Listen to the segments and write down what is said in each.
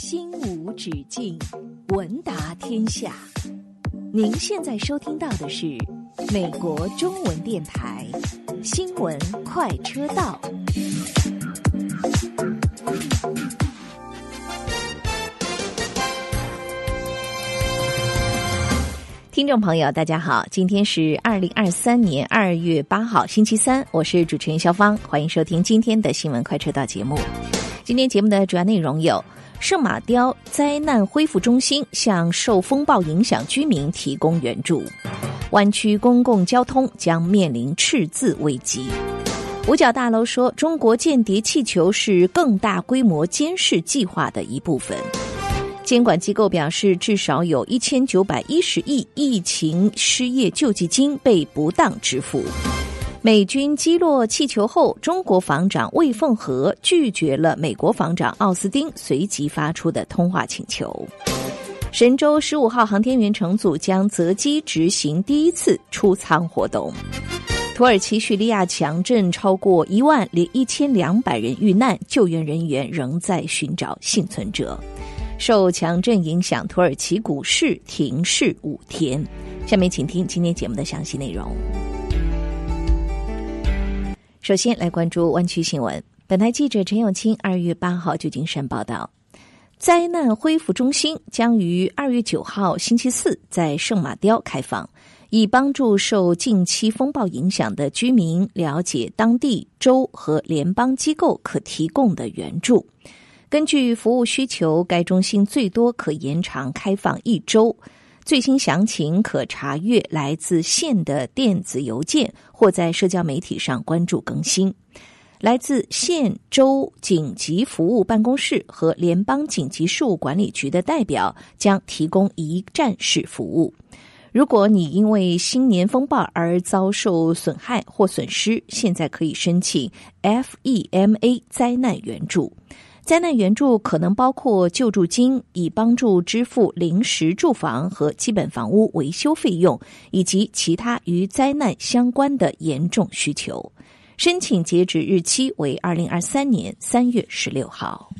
心无止境，闻达天下。您现在收听到的是美国中文电台新闻快车道。听众朋友大家好，今天是2023年2月8号星期三，我是主持人肖芳，欢迎收听今天的新闻快车道节目。今天节目的主要内容有：圣马刁灾难恢复中心向受风暴影响居民提供援助；湾区公共交通将面临赤字危机；五角大楼说中国间谍气球是更大规模监视计划的一部分；监管机构表示，至少有1910亿疫情失业救济金被不当支付；美军击落气球后，中国防长魏凤和拒绝了美国防长奥斯汀随即发出的通话请求；神舟15号航天员乘组将择机执行第一次出舱活动；土耳其叙利亚强震超过11200人遇难，救援人员仍在寻找幸存者。受强震影响，土耳其股市停市5天。下面请听今天节目的详细内容。首先来关注湾区新闻。本台记者陈永清2月8号旧金山报道，灾难恢复中心将于2月9号星期四在圣马刁开放，以帮助受近期风暴影响的居民了解当地州和联邦机构可提供的援助。根据服务需求，该中心最多可延长开放1周。最新详情可查阅来自县的电子邮件，或在社交媒体上关注更新。来自县州紧急服务办公室和联邦紧急事务管理局的代表将提供一站式服务。如果你因为新年风暴而遭受损害或损失，现在可以申请 FEMA 灾难援助。灾难援助可能包括救助金，以帮助支付临时住房和基本房屋维修费用，以及其他与灾难相关的严重需求。申请截止日期为2023年3月16号。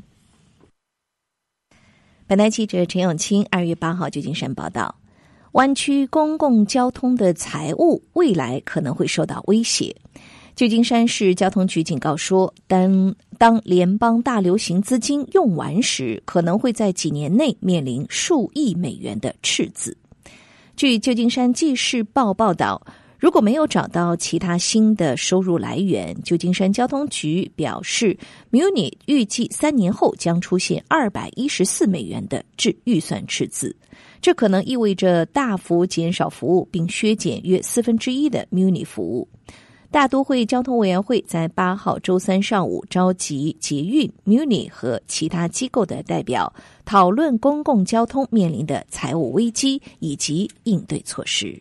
本台记者陈永清2月8号旧金山报道，湾区公共交通的财务未来可能会受到威胁。旧金山市交通局警告说，当联邦大流行资金用完时，可能会在几年内面临数亿美元的赤字。据旧金山纪事报报道，如果没有找到其他新的收入来源，旧金山交通局表示 Muni 预计3年后将出现214美元的预算赤字。这可能意味着大幅减少服务，并削减约1/4的 Muni 服务。大都会交通委员会在8号周三上午召集捷运、Muni 和其他机构的代表，讨论公共交通面临的财务危机以及应对措施。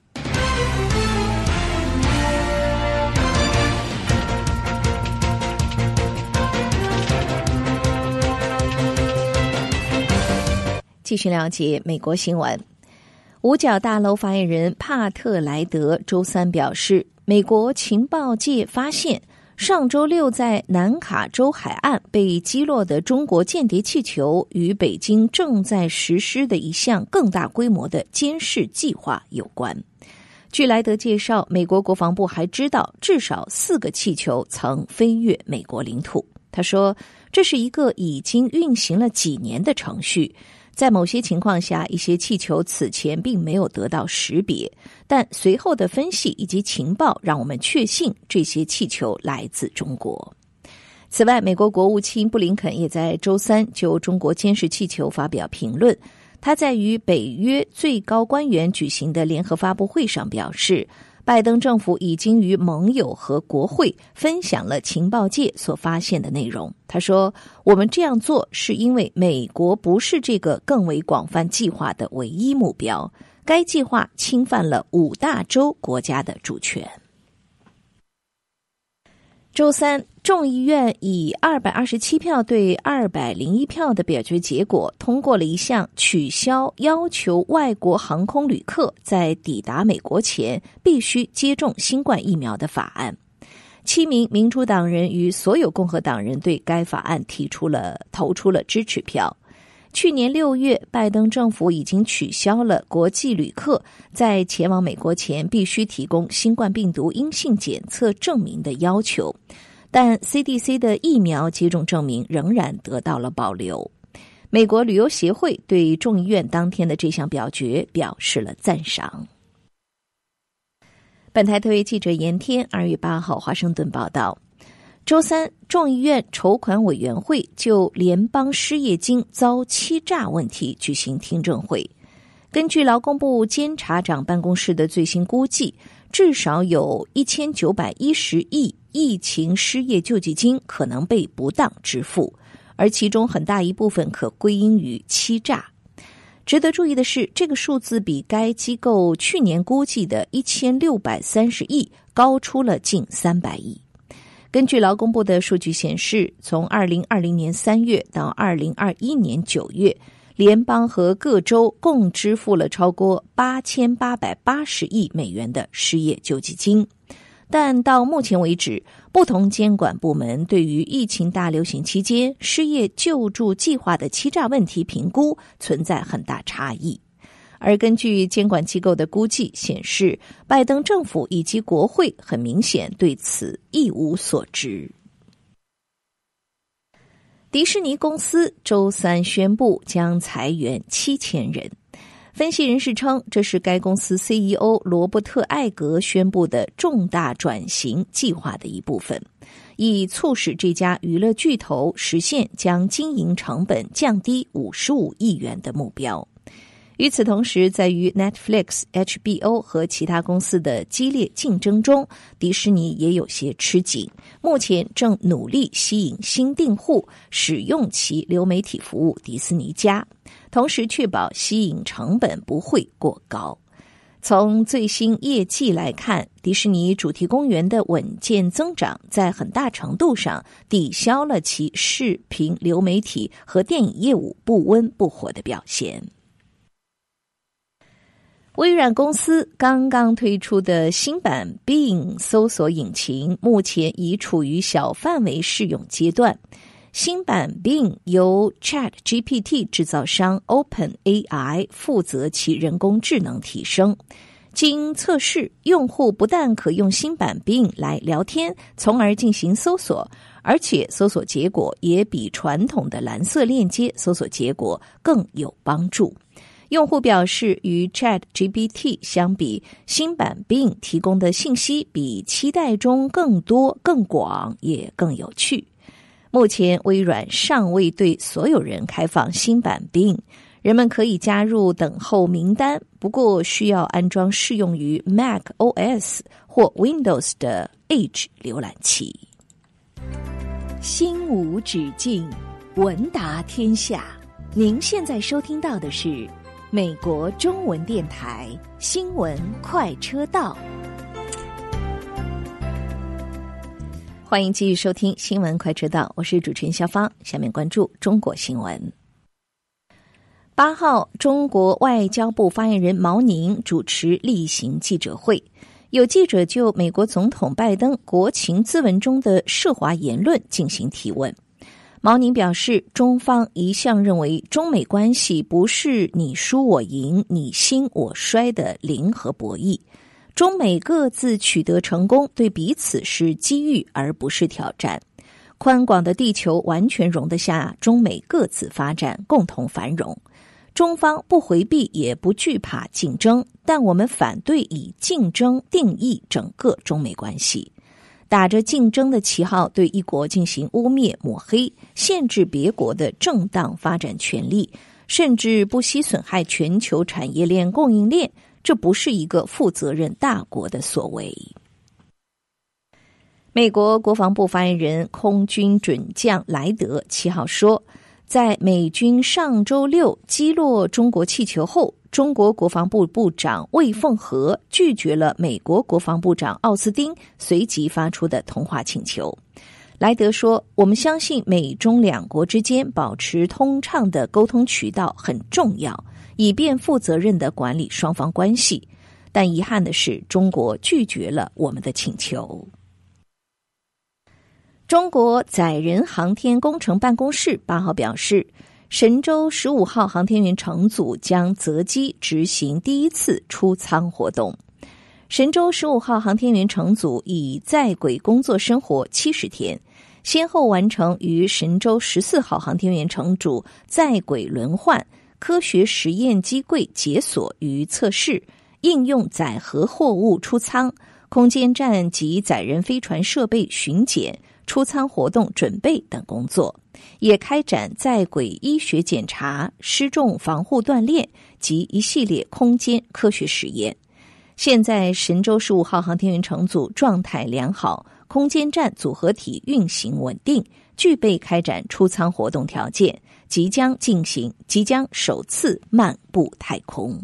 继续了解美国新闻。五角大楼发言人帕特莱德周三表示，美国情报界发现上周六在南卡州海岸被击落的中国间谍气球与北京正在实施的一项更大规模的监视计划有关。据莱德介绍，美国国防部还知道至少4个气球曾飞越美国领土。他说，这是一个已经运行了几年的程序，在某些情况下，一些气球此前并没有得到识别，但随后的分析以及情报让我们确信这些气球来自中国。此外，美国国务卿布林肯也在周三就中国监视气球发表评论。他在与北约最高官员举行的联合发布会上表示，拜登政府已经与盟友和国会分享了情报界所发现的内容。他说，我们这样做是因为美国不是这个更为广泛计划的唯一目标，该计划侵犯了5大洲国家的主权。周三，众议院以227票对201票的表决结果，通过了一项取消要求外国航空旅客在抵达美国前必须接种新冠疫苗的法案。7名民主党人与所有共和党人对该法案投出了支持票。 去年6月，拜登政府已经取消了国际旅客在前往美国前必须提供新冠病毒阴性检测证明的要求，但 CDC 的疫苗接种证明仍然得到了保留。美国旅游协会对众议院当天的这项表决表示了赞赏。本台特约记者严天2月8号华盛顿报道，周三，众议院筹款委员会就联邦失业金遭欺诈问题举行听证会。根据劳工部监察长办公室的最新估计，至少有1910亿疫情失业救济金可能被不当支付，而其中很大一部分可归因于欺诈。值得注意的是，这个数字比该机构去年估计的1630亿高出了近300亿。根据劳工部的数据显示，从2020年3月到2021年9月，联邦和各州共支付了超过8880亿美元的失业救济金。但到目前为止，不同监管部门对于疫情大流行期间失业救助计划的欺诈问题评估存在很大差异。而根据监管机构的估计显示，拜登政府以及国会很明显对此一无所知。迪士尼公司周三宣布将裁员7000人。分析人士称，这是该公司 CEO 罗伯特·艾格宣布的重大转型计划的一部分，以促使这家娱乐巨头实现将经营成本降低55亿元的目标。与此同时，在与 Netflix、HBO 和其他公司的激烈竞争中，迪士尼也有些吃紧，目前正努力吸引新订户使用其流媒体服务迪士尼家，同时确保吸引成本不会过高。从最新业绩来看，迪士尼主题公园的稳健增长在很大程度上抵消了其视频流媒体和电影业务不温不火的表现。微软公司刚刚推出的新版 Bing 搜索引擎目前已处于小范围试用阶段。新版 Bing 由 ChatGPT 制造商 OpenAI 负责其人工智能提升。经测试，用户不但可用新版 Bing 来聊天，从而进行搜索，而且搜索结果也比传统的蓝色链接搜索结果更有帮助。用户表示，与 ChatGPT 相比，新版 Bing 提供的信息比期待中更多、更广，也更有趣。目前，微软尚未对所有人开放新版 Bing， 人们可以加入等候名单，不过需要安装适用于 Mac OS 或 Windows 的 Edge 浏览器。心无止境，文达天下。您现在收听到的是美国中文电台新闻快车道。欢迎继续收听新闻快车道，我是主持人肖芳。下面关注中国新闻。8号，中国外交部发言人毛宁主持例行记者会，有记者就美国总统拜登国情咨文中的涉华言论进行提问。毛宁表示，中方一向认为中美关系不是你输我赢、你兴我衰的零和博弈，中美各自取得成功对彼此是机遇而不是挑战。宽广的地球完全容得下中美各自发展，共同繁荣。中方不回避也不惧怕竞争，但我们反对以竞争定义整个中美关系。打着竞争的旗号对一国进行污蔑抹黑，限制别国的正当发展权利，甚至不惜损害全球产业链供应链，这不是一个负责任大国的所为。美国国防部发言人空军准将莱德7号说，在美军上周6击落中国气球后，中国国防部部长魏凤和拒绝了美国国防部长奥斯汀随即发出的通话请求。莱德说，我们相信美中两国之间保持通畅的沟通渠道很重要，以便负责任地管理双方关系。但遗憾的是，中国拒绝了我们的请求。中国载人航天工程办公室8号表示， 神舟15号航天员乘组将择机执行第一次出舱活动。神舟15号航天员乘组已在轨工作生活70天，先后完成与神舟14号航天员乘组在轨轮换、科学实验机柜解锁与测试、应用载荷货物出舱、空间站及载人飞船设备巡检、出舱活动准备等工作，也开展在轨医学检查、失重防护锻炼及一系列空间科学实验。现在神舟15号航天员乘组状态良好，空间站组合体运行稳定，具备开展出舱活动条件，即将首次漫步太空。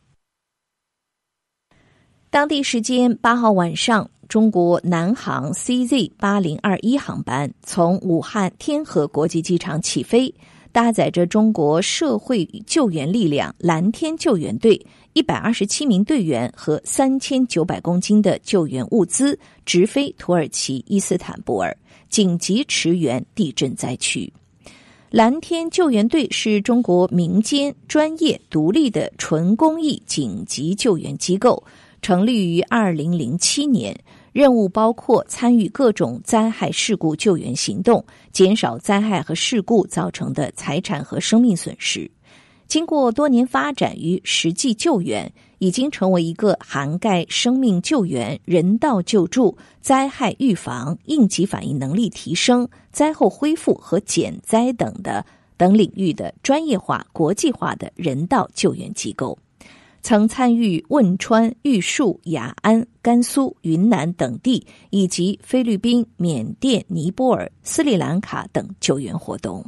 当地时间8号晚上，中国南航 CZ8021 航班从武汉天河国际机场起飞，搭载着中国社会救援力量蓝天救援队127名队员和3900公斤的救援物资，直飞土耳其伊斯坦布尔，紧急驰援地震灾区。蓝天救援队是中国民间专业独立的纯公益紧急救援机构，成立于2007年，任务包括参与各种灾害事故救援行动，减少灾害和事故造成的财产和生命损失。经过多年发展与实际救援，已经成为一个涵盖生命救援、人道救助、灾害预防、应急反应能力提升、灾后恢复和减灾等领域的专业化、国际化的人道救援机构。曾参与汶川、玉树、雅安、甘肃、云南等地以及菲律宾、缅甸、尼泊尔、斯里兰卡等救援活动。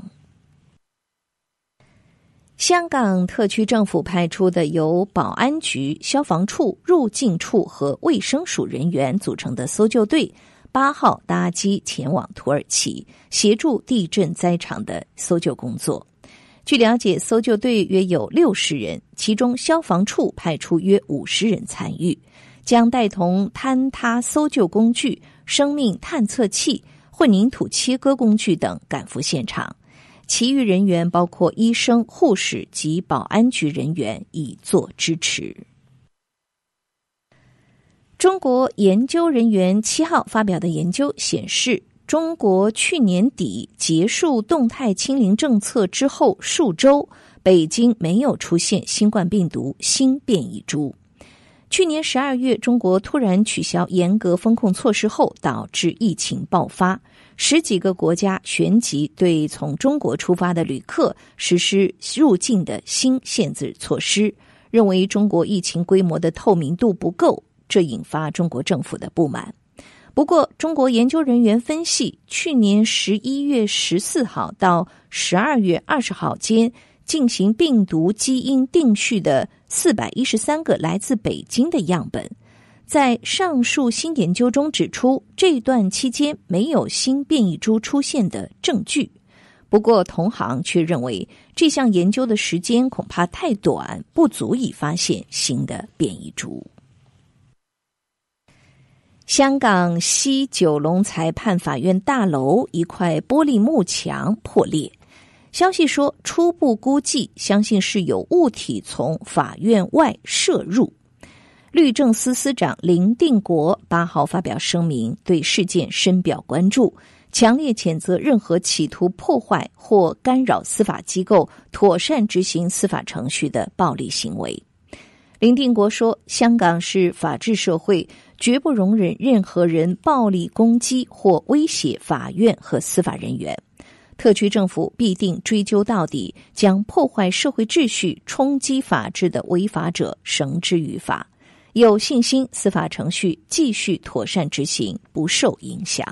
香港特区政府派出的由保安局、消防处、入境处和卫生署人员组成的搜救队8号搭机前往土耳其，协助地震灾场的搜救工作。据了解，搜救队约有60人，其中消防处派出约50人参与，将带同坍塌搜救工具、生命探测器、混凝土切割工具等赶赴现场。其余人员包括医生、护士及保安局人员，以作支持。中国研究人员7号发表的研究显示，中国去年底结束动态清零政策之后数周，北京没有出现新冠病毒新变异株。去年12月，中国突然取消严格封控措施后，导致疫情爆发，10几个国家旋即对从中国出发的旅客实施入境的新限制措施，认为中国疫情规模的透明度不够，这引发中国政府的不满。不过，中国研究人员分析，去年11月14号到12月20号间进行病毒基因定序的413个来自北京的样本，在上述新研究中指出，这段期间没有新变异株出现的证据。不过，同行却认为这项研究的时间恐怕太短，不足以发现新的变异株。香港西九龙裁判法院大楼一块玻璃幕墙破裂，消息说初步估计相信是有物体从法院外射入。律政司司长林定国8号发表声明，对事件深表关注，强烈谴责任何企图破坏或干扰司法机构妥善执行司法程序的暴力行为。林定国说，香港是法治社会，绝不容忍任何人暴力攻击或威胁法院和司法人员。特区政府必定追究到底，将破坏社会秩序、冲击法治的违法者绳之于法。有信心司法程序继续妥善执行，不受影响。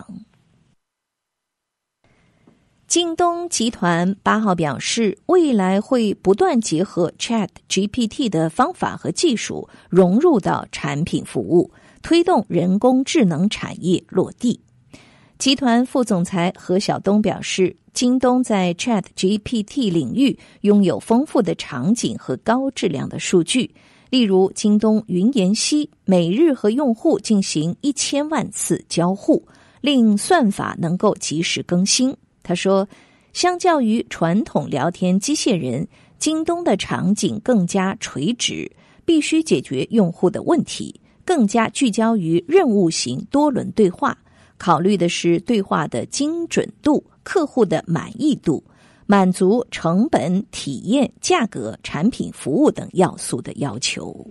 京东集团8号表示，未来会不断结合 ChatGPT 的方法和技术融入到产品服务，推动人工智能产业落地。集团副总裁何晓东表示，京东在 ChatGPT 领域拥有丰富的场景和高质量的数据，例如京东云研析每日和用户进行1000万次交互，令算法能够及时更新。他说， 相较于传统聊天机械人，京东的场景更加垂直，必须解决用户的问题，更加聚焦于任务型多轮对话，考虑的是对话的精准度、客户的满意度，满足成本、体验、价格、产品服务等要素的要求。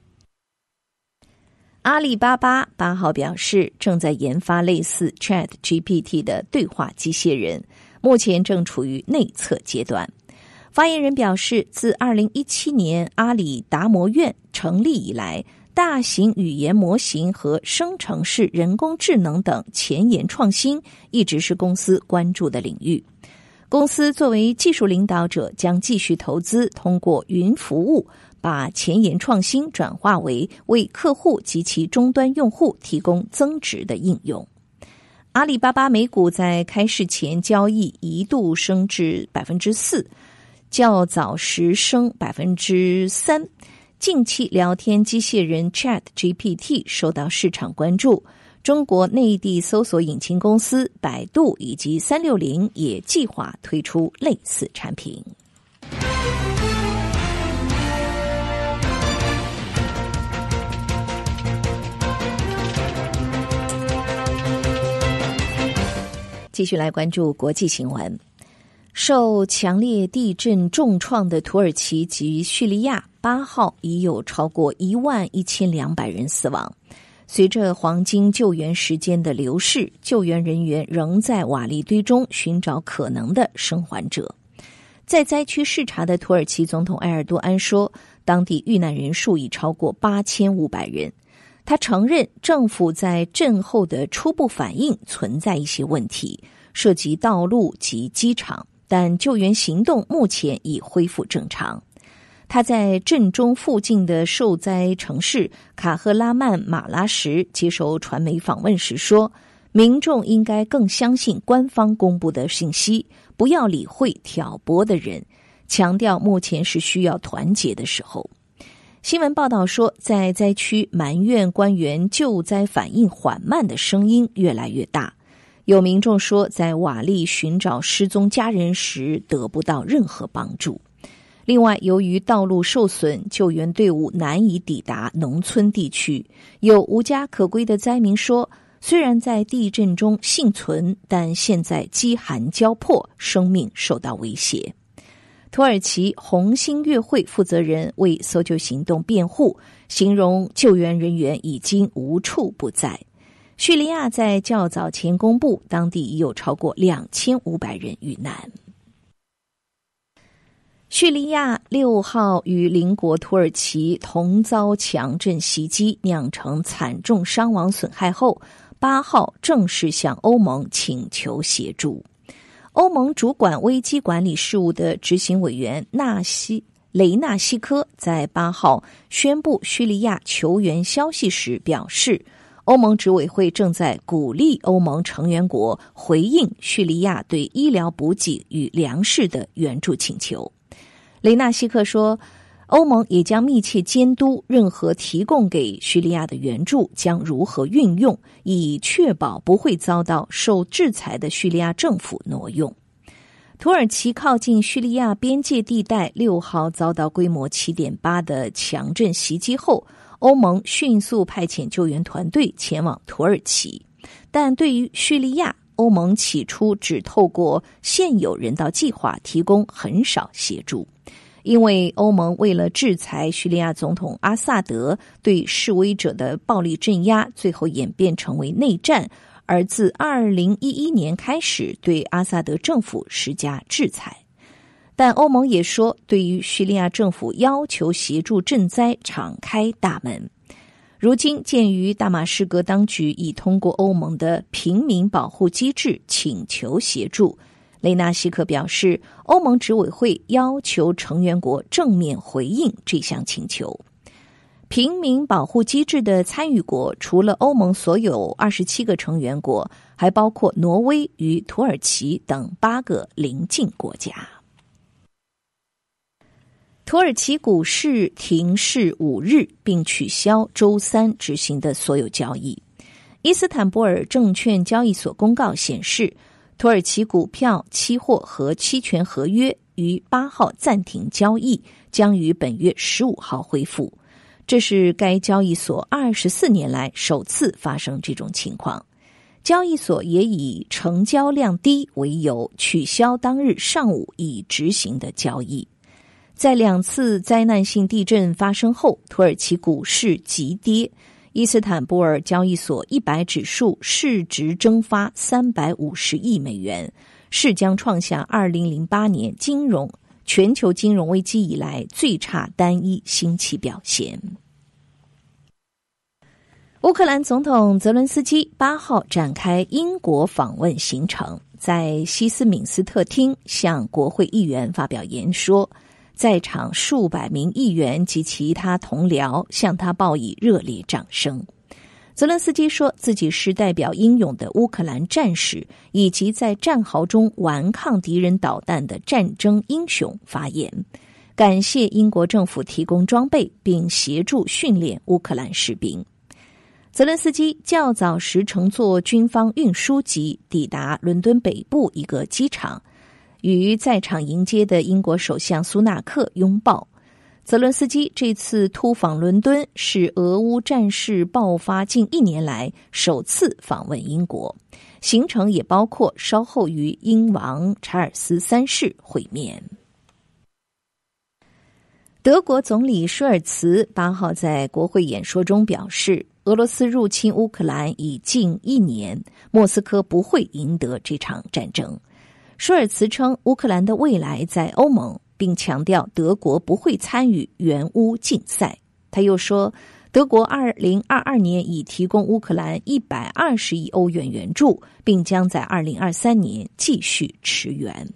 阿里巴巴8号表示，正在研发类似 ChatGPT 的对话机械人，目前正处于内测阶段。发言人表示，自2017年阿里达摩院成立以来，大型语言模型和生成式人工智能等前沿创新一直是公司关注的领域。公司作为技术领导者，将继续投资，通过云服务把前沿创新转化为客户及其终端用户提供增值的应用。阿里巴巴美股在开市前交易一度升至 4%， 较早时升 3%。近期聊天机器人 ChatGPT 受到市场关注，中国内地搜索引擎公司百度以及360也计划推出类似产品。继续来关注国际新闻。受强烈地震重创的土耳其及叙利亚8号已有超过11200人死亡。随着黄金救援时间的流逝，救援人员仍在瓦砾堆中寻找可能的生还者。在灾区视察的土耳其总统埃尔多安说，当地遇难人数已超过8500人。他承认政府在震后的初步反应存在一些问题，涉及道路及机场，但救援行动目前已恢复正常。他在震中附近的受灾城市卡赫拉曼马拉什接受传媒访问时说，民众应该更相信官方公布的信息，不要理会挑拨的人，强调目前是需要团结的时候。新闻报道说，在灾区埋怨官员救灾反应缓慢的声音越来越大。有民众说，在瓦砾寻找失踪家人时得不到任何帮助。另外，由于道路受损，救援队伍难以抵达农村地区。有无家可归的灾民说，虽然在地震中幸存，但现在饥寒交迫，生命受到威胁。土耳其红新月会负责人为搜救行动辩护，形容救援人员已经无处不在。叙利亚在较早前公布，当地已有超过2500人遇难。叙利亚6号与邻国土耳其同遭强震袭击，酿成惨重伤亡损害后，8号正式向欧盟请求协助。欧盟主管危机管理事务的执行委员雷纳西科在8号宣布叙利亚求援消息时表示，欧盟执委会正在鼓励欧盟成员国回应叙利亚对医疗补给与粮食的援助请求。雷纳西克说，欧盟也将密切监督任何提供给叙利亚的援助将如何运用，以确保不会遭到受制裁的叙利亚政府挪用。土耳其靠近叙利亚边界地带6号遭到规模 7.8 的强震袭击后，欧盟迅速派遣救援团队前往土耳其，但对于叙利亚，欧盟起初只透过现有人道计划提供很少协助。因为欧盟为了制裁叙利亚总统阿萨德对示威者的暴力镇压，最后演变成为内战，而自2011年开始对阿萨德政府施加制裁。但欧盟也说，对于叙利亚政府要求协助赈灾敞开大门。如今，鉴于大马士革当局已通过欧盟的平民保护机制请求协助，雷纳西克表示，欧盟执委会要求成员国正面回应这项请求。平民保护机制的参与国除了欧盟所有27个成员国，还包括挪威与土耳其等8个邻近国家。土耳其股市停市5日，并取消周3执行的所有交易。伊斯坦布尔证券交易所公告显示， 土耳其股票、期货和期权合约于8号暂停交易，将于本月15号恢复。这是该交易所24年来首次发生这种情况。交易所也以成交量低为由，取消当日上午已执行的交易。在2次灾难性地震发生后，土耳其股市急跌，伊斯坦布尔交易所100指数市值蒸发350亿美元，势将创下2008年全球金融危机以来最差单一星期表现。乌克兰总统泽伦斯基8号展开英国访问行程，在西斯敏斯特厅向国会议员发表演说，在场数百名议员及其他同僚向他报以热烈掌声。泽伦斯基说自己是代表英勇的乌克兰战士以及在战壕中顽抗敌人导弹的战争英雄发言，感谢英国政府提供装备并协助训练乌克兰士兵。泽伦斯基较早时乘坐军方运输机抵达伦敦北部一个机场，与在场迎接的英国首相苏纳克拥抱。泽伦斯基这次突访伦敦是俄乌战事爆发近1年来首次访问英国，行程也包括稍后与英王查尔斯3世会面。德国总理舒尔茨8号在国会演说中表示，俄罗斯入侵乌克兰已近1年，莫斯科不会赢得这场战争。舒尔茨称乌克兰的未来在欧盟，并强调德国不会参与援乌竞赛。他又说，德国2022年已提供乌克兰120亿欧元援助，并将在2023年继续驰援。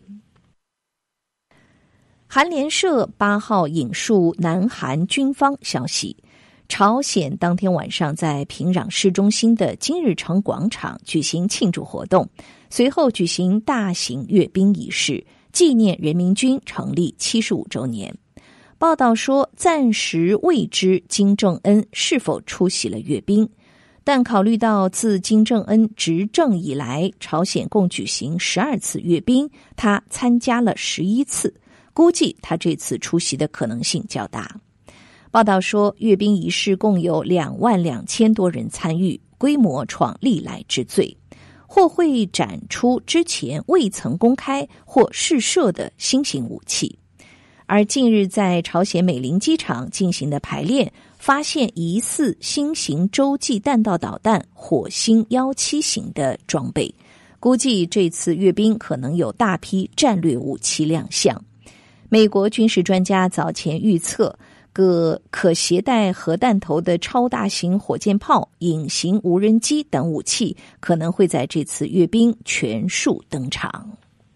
韩联社8号引述南韩军方消息，朝鲜当天晚上在平壤市中心的金日成广场举行庆祝活动，随后举行大型阅兵仪式，纪念人民军成立75周年。报道说，暂时未知金正恩是否出席了阅兵，但考虑到自金正恩执政以来，朝鲜共举行12次阅兵，他参加了11次，估计他这次出席的可能性较大。报道说，阅兵仪式共有22000多人参与，规模创历来之最，或会展出之前未曾公开或试射的新型武器。而近日在朝鲜美林机场进行的排练，发现疑似新型洲际弹道导弹火星17型的装备，估计这次阅兵可能有大批战略武器亮相。美国军事专家早前预测，各可携带核弹头的超大型火箭炮、隐形无人机等武器可能会在这次阅兵全数登场。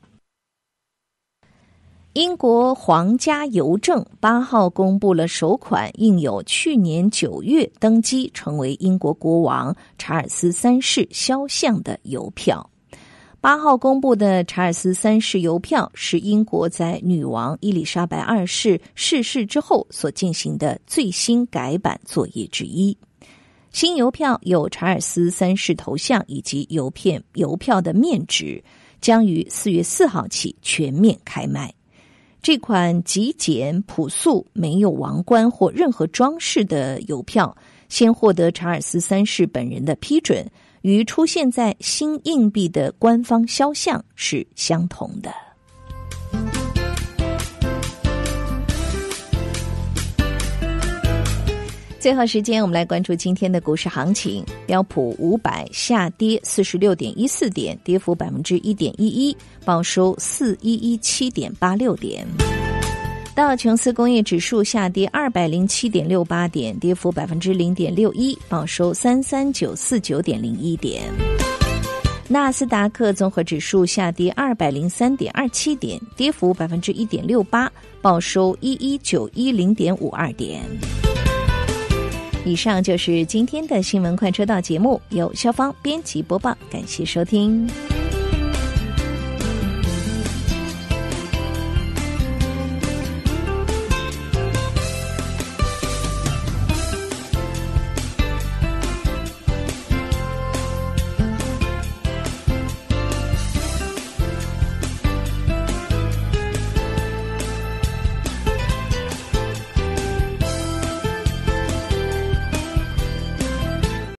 英国皇家邮政8号公布了首款印有去年9月登基成为英国国王查尔斯3世肖像的邮票。8号公布的查尔斯3世邮票是英国在女王伊丽莎白2世逝世之后所进行的最新改版作业之一。新邮票有查尔斯3世头像以及邮票的面值，将于4月4号起全面开卖。这款极简朴素、没有王冠或任何装饰的邮票，先获得查尔斯3世本人的批准，与出现在新硬币的官方肖像是相同的。最后时间，我们来关注今天的股市行情。标普500下跌 46.14 点，跌幅 1.11%， 报收 4117.86 点。道琼斯工业指数下跌 207.68 点，跌幅 0.61%， 报收 33949.01 点。纳斯达克综合指数下跌 203.27 点，跌幅 1.68%， 报收 11910.52 点。以上就是今天的新闻快车道节目，由肖芳编辑播报，感谢收听。